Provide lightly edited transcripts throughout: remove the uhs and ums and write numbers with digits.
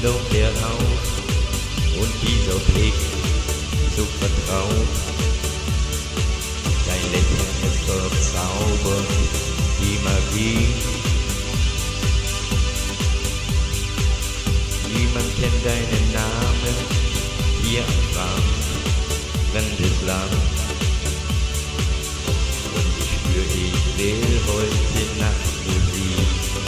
Windung der Haut und dieser Blick so vertraut. Dein Lächeln, es verzaubert die Magie. Niemand kennt deinen Namen hier am Strand, fremdes Land. Und ich spür, ich will heute Nacht Musik.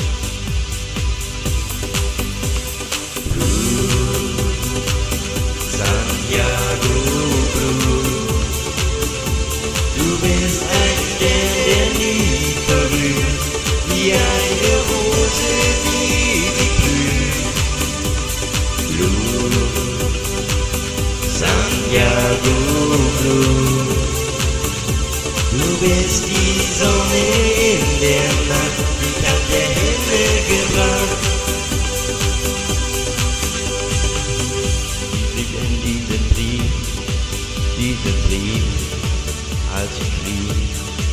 Santiago Blue, du bist ein Stern, der nie verglüht, wie eine Rose, die blüht. Blue, Santiago Blue, du bist die Sonne in der Nacht, die hat der Himmel gebracht. Diesen Brief, als ich schlief,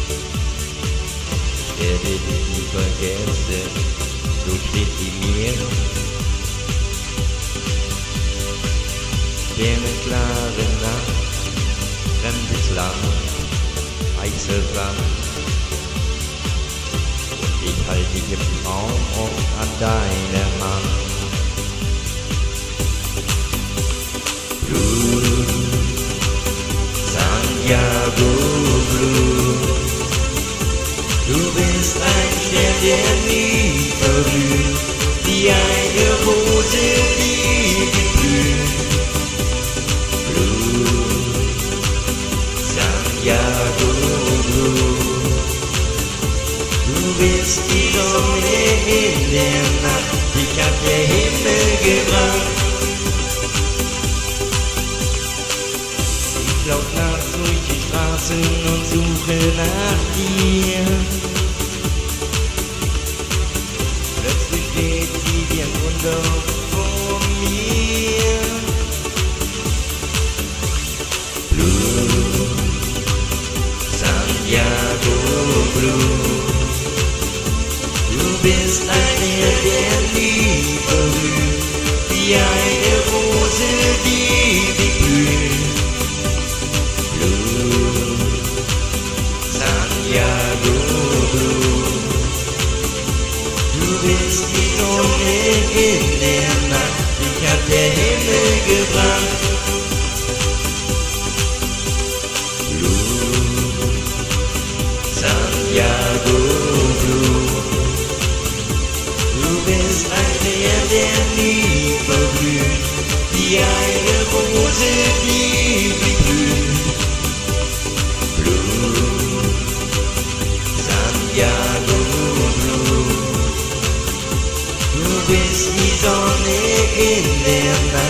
ich werde dich nie vergessen, so steht sie mir. Sternenklare Nacht, fremdes Land, weißer Sand. Und ich halte dich im Traum und an deiner Hand. Santiago Blue, du bist ein Stern, der nie verglüht, wie eine Rose, die blüht. Blue, Santiago Blue, du bist die Sonne in der Nacht, dich hat der Himmel gebracht. Ich lauf nachts durch die Straßen und suche nach dir. Plötzlich steht sie wie ein Wunder vor mir. Blue, Santiago Blue, du bist ein Meer, der nie verglüht, wie eine Rose, die blüht. Santiago Blue, du bist die Sonne in der Nacht, dich hat der Himmel gebracht. Blue, Santiago Blue, du bist ein Meer, der nie verglüht, wie eine Rose, die blüht. Santiago Blue, du bist die Sonne in der Nacht.